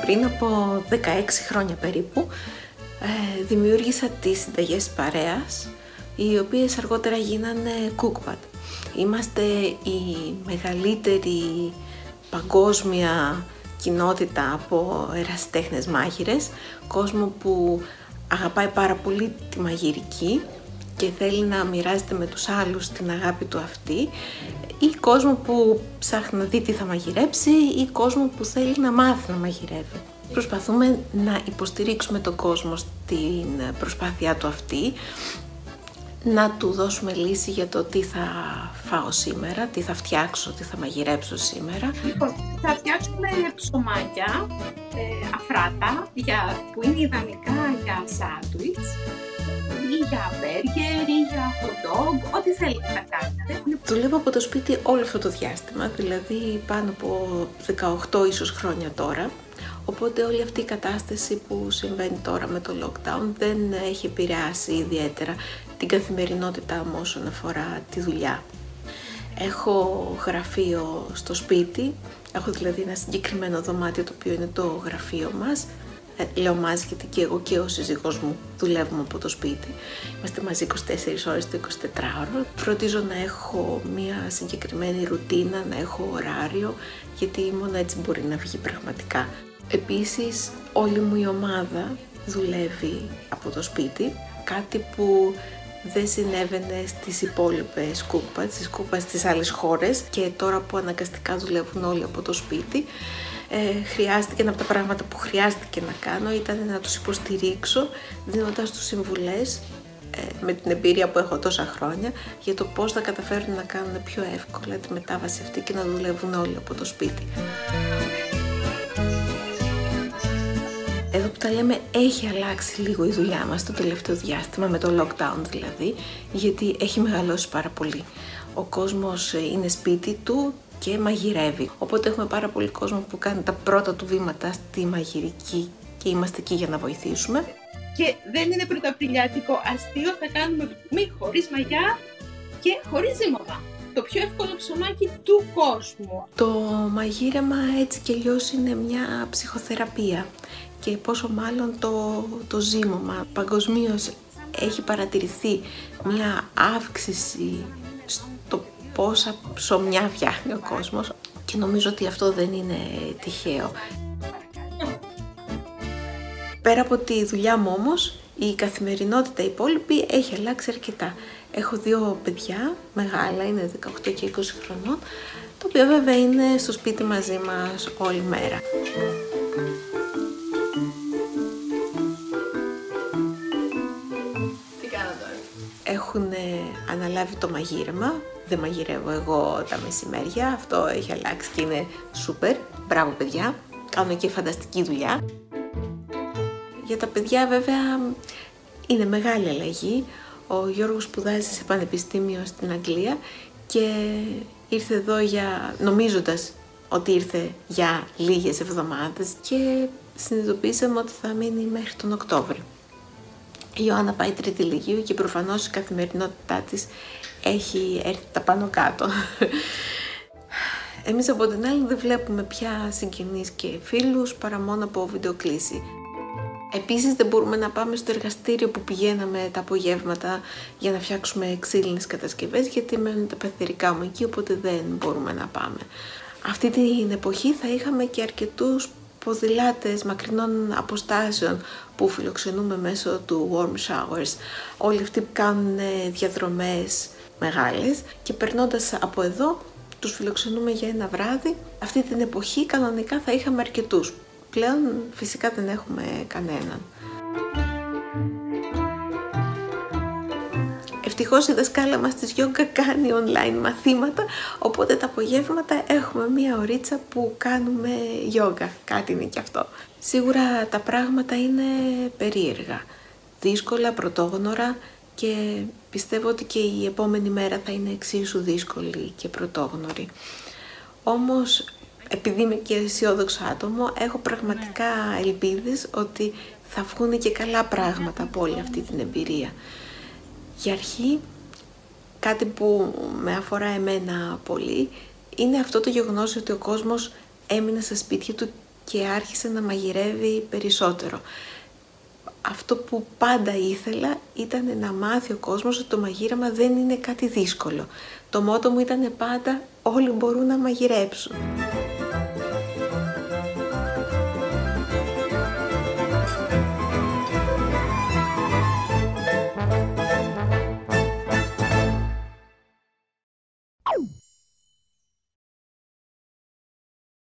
πριν από 16 χρόνια περίπου δημιούργησα τις συνταγές παρέας, οι οποίες αργότερα γίνανε Cookpad. Είμαστε η μεγαλύτερη παγκόσμια κοινότητα από ερασιτέχνες μάγειρες, κόσμο που αγαπάει πάρα πολύ τη μαγειρική και θέλει να μοιράζεται με τους άλλους την αγάπη του αυτή, ή κόσμο που ψάχνει να δει τι θα μαγειρέψει, ή κόσμο που θέλει να μάθει να μαγειρεύει. Προσπαθούμε να υποστηρίξουμε τον κόσμο στην προσπάθειά του αυτή, να του δώσουμε λύση για το τι θα φάω σήμερα, τι θα φτιάξω, τι θα μαγειρέψω σήμερα. Λοιπόν, θα φτιάξουμε ψωμάκια αφράτα, που είναι ιδανικά για σάντουιτς, ή για μπέργκερ, ή για hot dog, ό,τι θέλετε να κάνετε. Δουλεύω από το σπίτι όλο αυτό το διάστημα, δηλαδή πάνω από 18 ίσως χρόνια τώρα. Οπότε όλη αυτή η κατάσταση που συμβαίνει τώρα με το lockdown δεν έχει επηρεάσει ιδιαίτερα την καθημερινότητά μου όσον αφορά τη δουλειά. Έχω γραφείο στο σπίτι, έχω δηλαδή ένα συγκεκριμένο δωμάτιο το οποίο είναι το γραφείο μας. Λέω μαζί γιατί και εγώ και ο σύζυγός μου δουλεύουμε από το σπίτι. Είμαστε μαζί 24 ώρες το 24ωρο. Φροντίζω να έχω μια συγκεκριμένη ρουτίνα, να έχω ωράριο, γιατί μόνο έτσι μπορεί να βγει πραγματικά. Επίσης, όλη μου η ομάδα δουλεύει από το σπίτι, κάτι που δεν συνέβαινε στις υπόλοιπες Cookpad, στις Cookpad στις άλλες χώρες, και τώρα που αναγκαστικά δουλεύουν όλοι από το σπίτι, χρειάστηκε, ένα από τα πράγματα που χρειάστηκε να κάνω ήταν να τους υποστηρίξω δίνοντας τους συμβουλές με την εμπειρία που έχω τόσα χρόνια για το πώς θα καταφέρουν να κάνουν πιο εύκολα τη μετάβαση αυτή και να δουλεύουν όλοι από το σπίτι. Εδώ που τα λέμε, έχει αλλάξει λίγο η δουλειά μας το τελευταίο διάστημα, με το lockdown δηλαδή, γιατί έχει μεγαλώσει πάρα πολύ. Ο κόσμος είναι σπίτι του και μαγειρεύει, οπότε έχουμε πάρα πολύ κόσμο που κάνει τα πρώτα του βήματα στη μαγειρική και είμαστε εκεί για να βοηθήσουμε. Και δεν είναι πρωταπριλιάτικο αστείο, θα κάνουμε μη χωρίς μαγιά και χωρίς ζύμωμα. Το πιο εύκολο ψωμάκι του κόσμου. Το μαγείρεμα έτσι κι αλλιώς είναι μια ψυχοθεραπεία, και πόσο μάλλον το ζύμωμα. Παγκοσμίως έχει παρατηρηθεί μια αύξηση στο πόσα ψωμιά φτιάχνει ο κόσμος και νομίζω ότι αυτό δεν είναι τυχαίο. Πέρα από τη δουλειά μου όμως, η καθημερινότητα υπόλοιπη έχει αλλάξει αρκετά. Έχω δύο παιδιά, μεγάλα, είναι 18 και 20 χρονών, τα οποία βέβαια είναι στο σπίτι μαζί μας όλη μέρα. Τι κάνω τώρα? Έχουν αναλάβει το μαγείρεμα, δεν μαγειρεύω εγώ τα μεσημέρια, αυτό έχει αλλάξει και είναι σούπερ, μπράβο παιδιά, κάνουν και φανταστική δουλειά. Για τα παιδιά βέβαια είναι μεγάλη αλλαγή. Ο Γιώργος σπουδάζει σε πανεπιστήμιο στην Αγγλία και ήρθε εδώ νομίζοντας ότι ήρθε για λίγες εβδομάδες και συνειδητοποίησαμε ότι θα μείνει μέχρι τον Οκτώβριο. Η Ιωάννα πάει τρίτη λυκείου και προφανώς η καθημερινότητά της έχει έρθει τα πάνω κάτω. Εμείς από την άλλη δεν βλέπουμε πια συγγενείς και φίλους παρά μόνο από βιντεοκλήση. Επίσης δεν μπορούμε να πάμε στο εργαστήριο που πηγαίναμε τα απογεύματα για να φτιάξουμε ξύλινες κατασκευές, γιατί μένουν τα πεθερικά μου εκεί, οπότε δεν μπορούμε να πάμε. Αυτή την εποχή θα είχαμε και αρκετούς ποδηλάτες μακρινών αποστάσεων που φιλοξενούμε μέσω του warm showers. Όλοι αυτοί που κάνουν διαδρομές μεγάλες και περνώντας από εδώ τους φιλοξενούμε για ένα βράδυ. Αυτή την εποχή κανονικά θα είχαμε αρκετούς. Πλέον φυσικά δεν έχουμε κανέναν. Ευτυχώς η δασκάλα μας της γιόγκα κάνει online μαθήματα, οπότε τα απογεύματα έχουμε μία ωρίτσα που κάνουμε γιόγκα. Κάτι είναι και αυτό. Σίγουρα τα πράγματα είναι περίεργα, δύσκολα, πρωτόγνωρα, και πιστεύω ότι και η επόμενη μέρα θα είναι εξίσου δύσκολη και πρωτόγνωρη. Όμως, επειδή είμαι και αισιόδοξο άτομο, έχω πραγματικά ελπίδες ότι θα βγουν και καλά πράγματα από όλη αυτή την εμπειρία. Για αρχή, κάτι που με αφορά εμένα πολύ, είναι αυτό το γεγονός ότι ο κόσμος έμεινε στα σπίτια του και άρχισε να μαγειρεύει περισσότερο. Αυτό που πάντα ήθελα ήταν να μάθει ο κόσμος ότι το μαγείρεμα δεν είναι κάτι δύσκολο. Το μότο μου ήταν πάντα όλοι μπορούν να μαγειρέψουν.